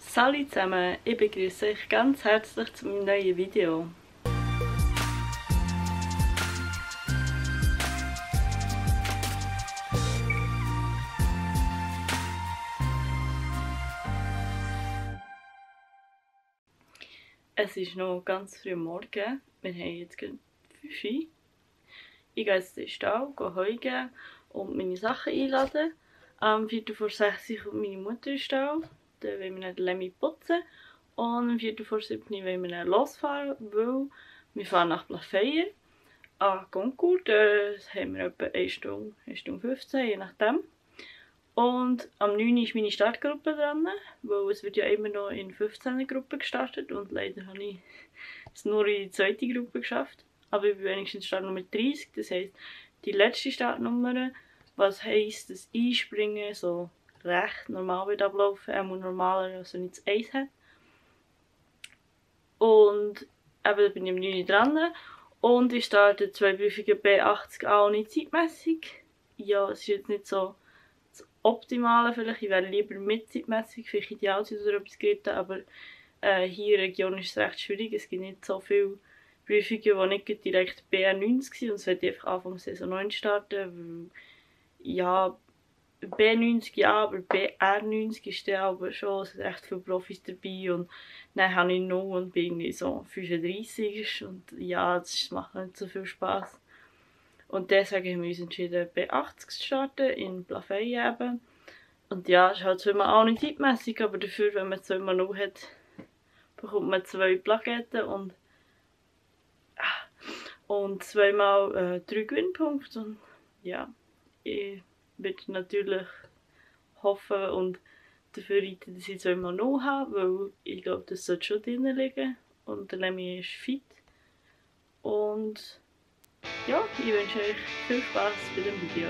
Hallo zusammen, ich begrüße euch ganz herzlich zu meinem neuen Video. Es ist noch ganz früh am Morgen, wir haben jetzt gerade 5 Uhr. Ich gehe jetzt in den Stall, gehe Heu geben und meine Sachen einladen. Am 5:45 kommt meine Mutter in den Stall, dann wollen wir den Lemmy putzen. Und um 6:45 wollen wir dann losfahren, weil wir fahren nach Plafeyer an Concours. Da haben wir etwa 1 Stunde, 1 Stunde 15, je nachdem. Und am 9 ist meine Startgruppe dran, weil es wird ja immer noch in 15 Gruppen gestartet und leider habe ich es nur in die zweite Gruppe geschafft. Aber ich bin wenigstens Startnummer 30, das heisst die letzte Startnummer, was heisst, dass Einspringen so recht normal wird ablaufen, auch normaler, als wenn ich das 1 habe. Und eben, da bin ich am 9 dran und ich starte 2 Prüfungen B80 auch nicht zeitmässig. Ja, es ist jetzt nicht so das Optimale vielleicht, ich wäre lieber mit zeitmässig, vielleicht Idealzeit oder etwas geritten, aber hier in der Region ist es recht schwierig, es gibt nicht so viele Prüfungen, die nicht direkt BR90 waren und es wird einfach Anfang Saison 9 starten, weil, ja, B90 ja, aber BR90 ist dann aber schon, es sind echt viele Profis dabei und dann habe ich noch und bin irgendwie so 35 und ja, das macht nicht so viel Spass. Und deswegen haben wir uns entschieden, B80 zu starten, in Plafeyer eben. Und ja, es ist halt zweimal auch nicht zeitmässig, aber dafür, wenn man 2x0 hat, bekommt man 2 Plaketten und 2x3 Gewinnpunkte. Und ja, ich würde natürlich hoffen und dafür reiten, dass ich 2x0 habe, weil ich glaube, das sollte schon drin liegen. Und der Lemmy ist fit. Und ja, ich wünsche euch viel Spaß bei dem Video.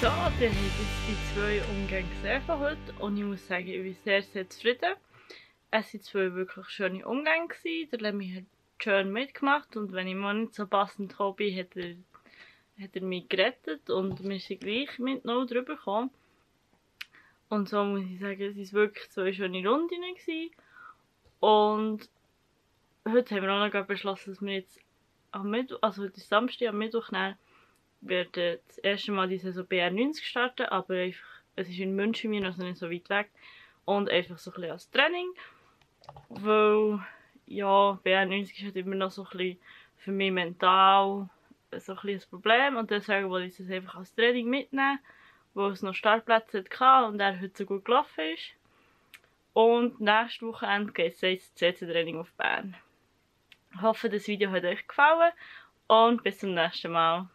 So, dann habt jetzt die 2 Umgänge gesehen von heute und ich muss sagen, ich bin sehr, sehr zufrieden. Es waren 2 wirklich schöne Umgänge gewesen. Der Lemmy hat schön mitgemacht und wenn ich mal nicht so passend gekommen bin, hat er mich gerettet und wir sind gleich mit 0 drüber gekommen. Und so muss ich sagen, es waren wirklich 2 schöne Runden gewesen. Und heute haben wir auch noch beschlossen, dass wir jetzt am Mittwoch, also heute ist Samstag, am Mittwoch werden das erste Mal die Saison BR90 starten, aber einfach, es ist in München, also nicht so weit weg. Und einfach so ein bisschen als Training. Weil, ja, BR90 ist halt immer noch so ein bisschen für mich mental so ein bisschen ein Problem. Und deswegen wollte ich es einfach als Training mitnehmen, weil es noch Startplätze hatte und er heute so gut gelaufen ist. Und nächstes Wochenende geht es ins CC-Training auf Bern. Ich hoffe, das Video hat euch gefallen und bis zum nächsten Mal.